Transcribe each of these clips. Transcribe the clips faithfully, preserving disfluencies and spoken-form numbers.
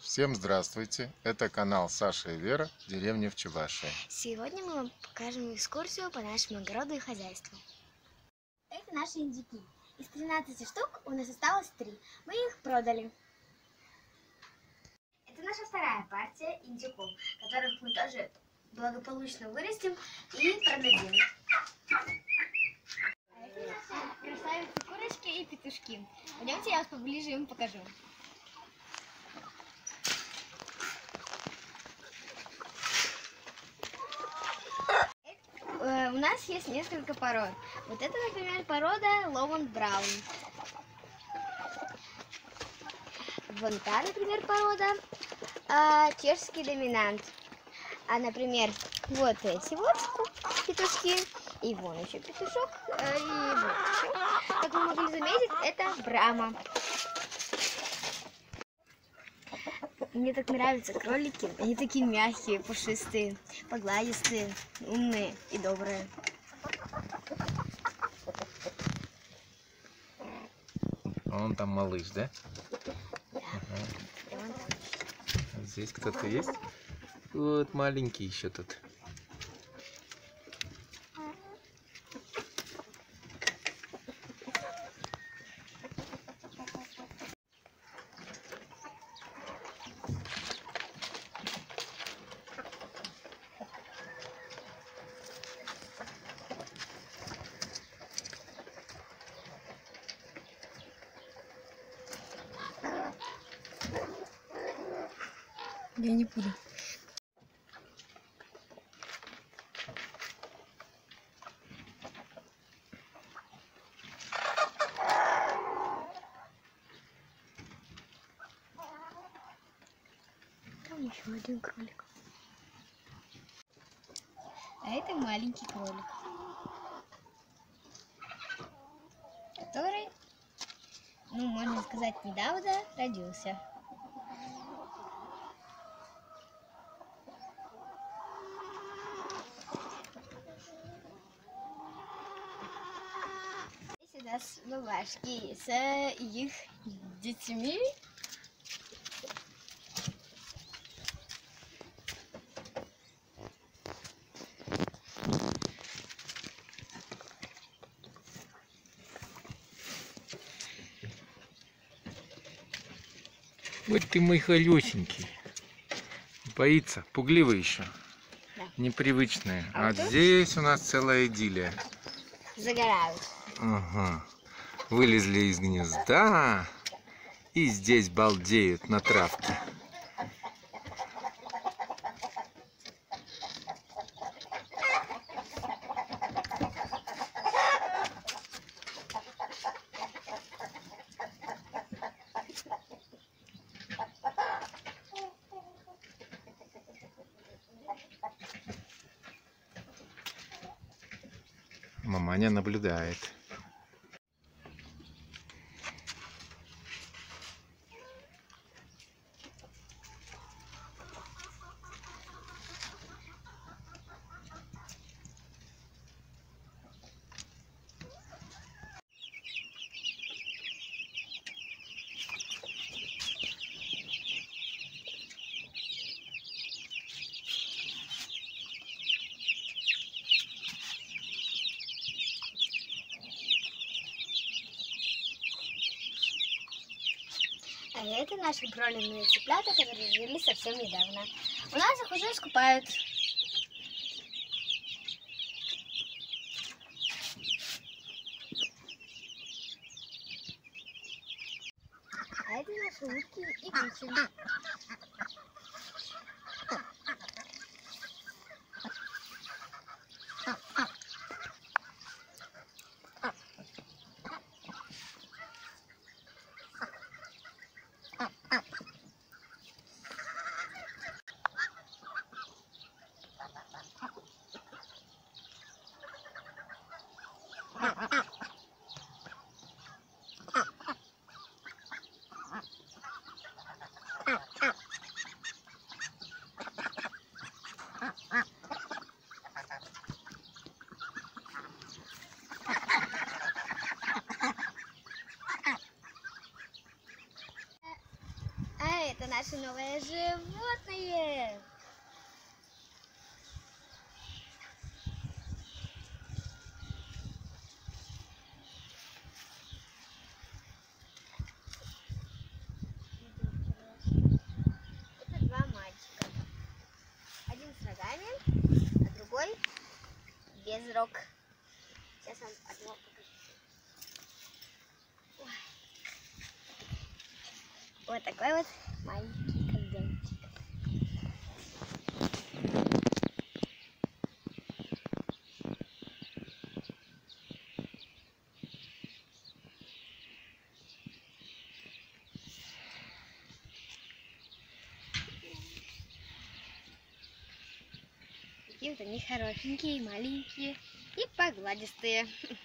Всем здравствуйте! Это канал Саша и Вера, деревня в Чувашии. Сегодня мы вам покажем экскурсию по нашему огороду и хозяйству. Это наши индюки. Из тринадцати штук у нас осталось три. Мы их продали. Это наша вторая партия индюков, которых мы тоже благополучно вырастим и продадим. А это наши красавицы курочки и петушки. Пойдемте, я вас поближе им покажу. У нас есть несколько пород. Вот это, например, порода Ломонд Браун. Вон та, например, порода а, чешский доминант. А, например, вот эти вот петушки. И вон еще петушок. И вот еще. Как вы могли заметить, это Брама. Мне так нравятся кролики. Они такие мягкие, пушистые, погладистые, умные и добрые. Вон там малыш, да? Да. Ага. Здесь кто-то есть? Вот маленький еще тут. Я не буду. Там еще один кролик. А это маленький кролик, который, ну, можно сказать, недавно родился. Здесь у нас бабашки с их детьми. Вот ты мой холесенький. Боится, пугливый еще. Да. Непривычная. А, а вот здесь у нас целая идиллия. Загорают. Ага. Вылезли из гнезда и здесь балдеют на травке. Маманя наблюдает. А это наши бройлерные цыплята, которые родились совсем недавно. У нас их уже скупают. А это наши утки и гуси. наше новое животное. Это два мальчика. Один с рогами, а другой без рог. Сейчас вам одного покажу. Ой. Вот такой вот маленький козленочек. Такие вот они хорошенькие, маленькие и погладистые.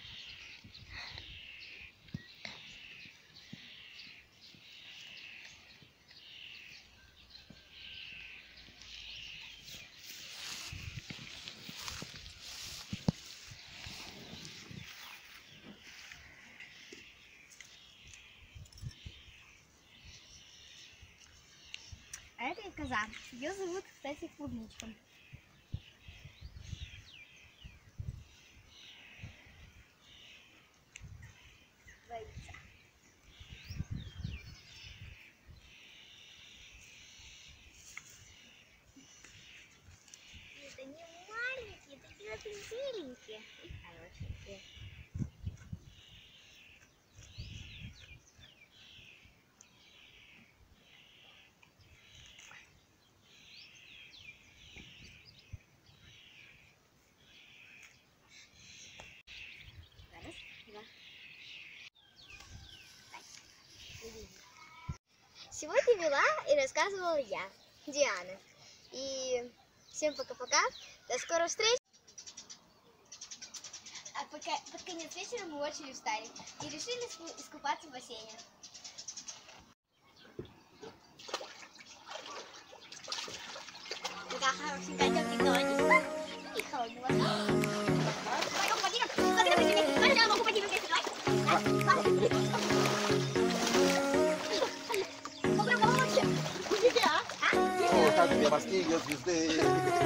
А это и коза. Ее зовут, кстати, Клубничка. Боится. Это не маленькие, такие очень беленькие и хорошенькие. Сегодня вела и рассказывала я, Диана. И всем пока-пока. До скорых встреч. А пока, под конец вечера мы очень устали и решили искупаться в бассейне. Такая хорошенькая тёпленькая водичка и холодная вода. Пойдем, Владимир. Владимир, прижми. Давай, я могу Владимир вместе, давай. Как две морские звезды.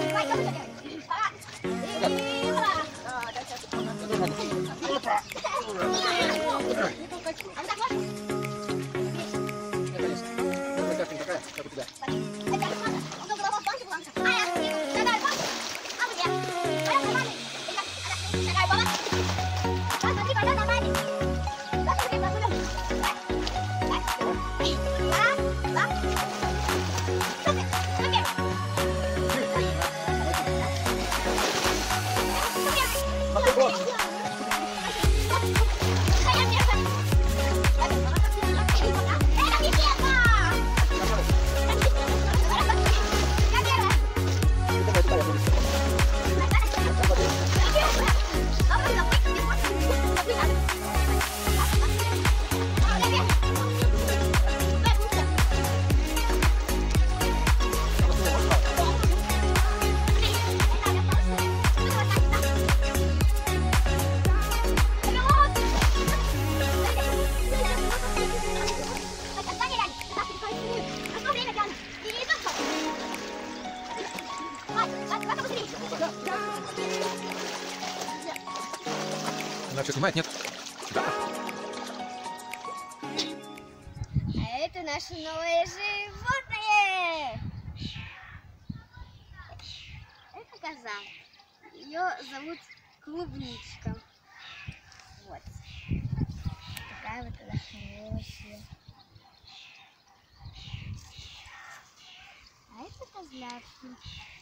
Она что, снимает? Нет? Да. А это наше новое животное. Это коза. Ее зовут Клубничка. Вот. Такая вот она хорошая. А это козлятки.